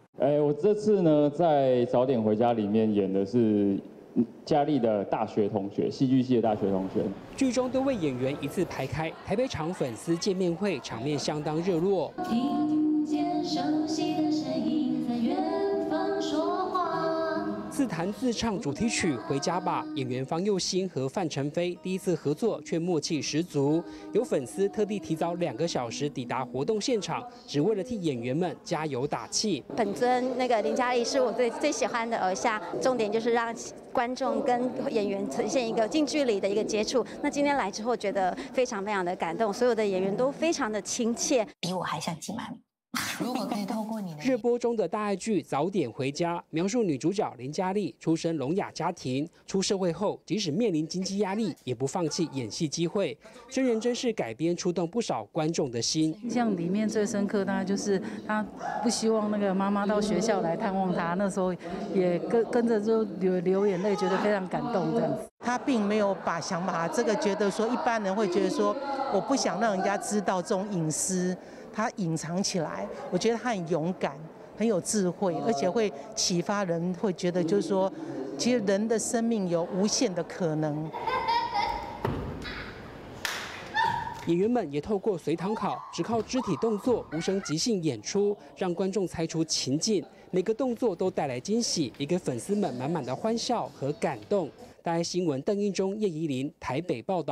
我这次呢在早点回家里面演的是嘉义的大学同学，戏剧系的大学同学。 剧中多位演员一字排开，台北场粉丝见面会场面相当热络。听见熟悉的声音在远方说话。自弹自唱主题曲《回家吧》，演员方佑兴和范丞丞第一次合作，却默契十足。有粉丝特地提早2个小时抵达活动现场，只为了替演员们加油打气。 本尊林嘉丽是我最喜欢的偶像，重点就是让观众跟演员呈现一个近距离的一个接触。那今天来之后，觉得非常非常的感动，所有的演员都非常的亲切， 比我还像季妈咪。如果可以透过你的热播中的大爱剧《早点回家》，描述女主角林嘉丽出身聋哑家庭，出社会后即使面临经济压力，也不放弃演戏机会。真人真事改编，触动不少观众的心。 像里面最深刻，当然就是他不希望那个妈妈到学校来探望他，那时候也跟着就流眼泪，觉得非常感动这样子。 他并没有想把这个觉得说一般人会觉得说我不想让人家知道这种隐私。他隐藏起来，我觉得他很勇敢，很有智慧，而且会启发人，会觉得就是说，其实人的生命有无限的可能。 演员们也透过随堂考，只靠肢体动作、无声即兴演出，让观众猜出情境，每个动作都带来惊喜，也给粉丝们满满的欢笑和感动。大爱新闻邓英中、叶怡琳台北报道。